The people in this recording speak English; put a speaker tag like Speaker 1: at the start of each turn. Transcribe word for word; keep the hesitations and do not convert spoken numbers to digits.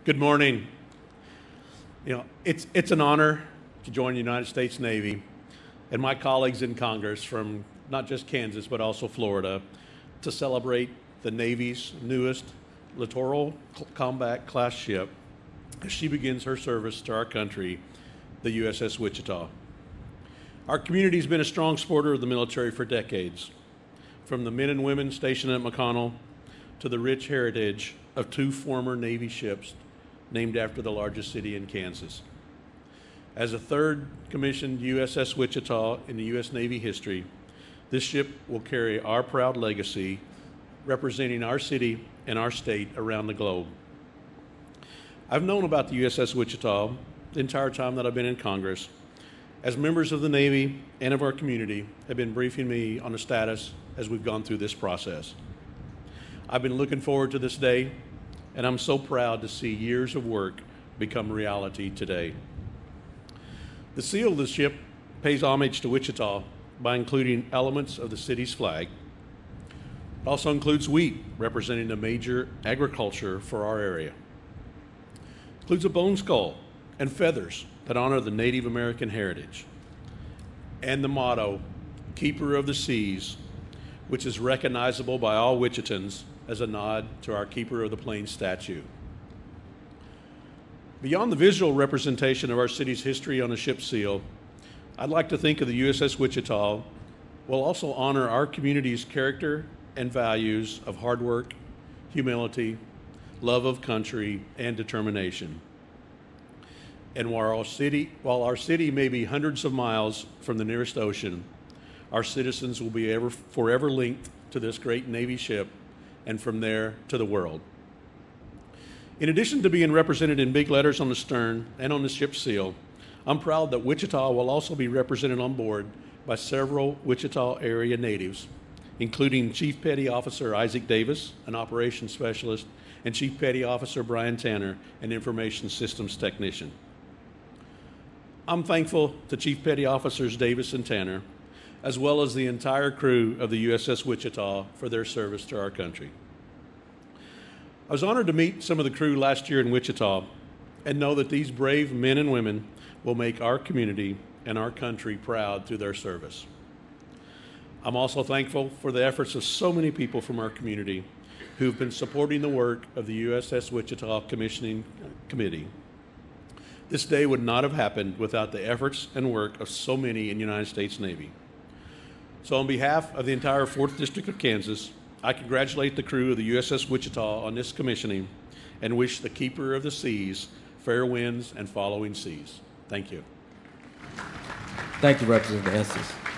Speaker 1: Good morning. You know, it's, it's an honor to join the United States Navy and my colleagues in Congress from not just Kansas, but also Florida, to celebrate the Navy's newest littoral combat class ship as she begins her service to our country, the U S S Wichita. Our community has been a strong supporter of the military for decades, from the men and women stationed at McConnell to the rich heritage of two former Navy ships named after the largest city in Kansas. As a third commissioned U S S Wichita in the U S Navy history, this ship will carry our proud legacy, representing our city and our state around the globe. I've known about the U S S Wichita the entire time that I've been in Congress, as members of the Navy and of our community have been briefing me on the status as we've gone through this process. I've been looking forward to this day, and I'm so proud to see years of work become reality today. The seal of the ship pays homage to Wichita by including elements of the city's flag. It also includes wheat, representing the major agriculture for our area. It includes a bone skull and feathers that honor the Native American heritage. And the motto, Keeper of the Seas, which is recognizable by all Wichitans as a nod to our Keeper of the Plains statue. Beyond the visual representation of our city's history on a ship's seal, I'd like to think of the U S S Wichita will also honor our community's character and values of hard work, humility, love of country, and determination. And while our city, while our city may be hundreds of miles from the nearest ocean, our citizens will be ever, forever linked to this great Navy ship, and from there to the world. In addition to being represented in big letters on the stern and on the ship's seal, I'm proud that Wichita will also be represented on board by several Wichita area natives, including Chief Petty Officer Isaac Davis, an operations specialist, and Chief Petty Officer Brian Tanner, an information systems technician. I'm thankful to Chief Petty Officers Davis and Tanner, as well as the entire crew of the U S S Wichita for their service to our country. I was honored to meet some of the crew last year in Wichita and know that these brave men and women will make our community and our country proud through their service. I'm also thankful for the efforts of so many people from our community who've been supporting the work of the U S S Wichita Commissioning Committee. This day would not have happened without the efforts and work of so many in the United States Navy. So on behalf of the entire fourth District of Kansas, I congratulate the crew of the U S S Wichita on this commissioning and wish the Keeper of the Seas fair winds and following seas. Thank you.
Speaker 2: Thank you, Representative Estes.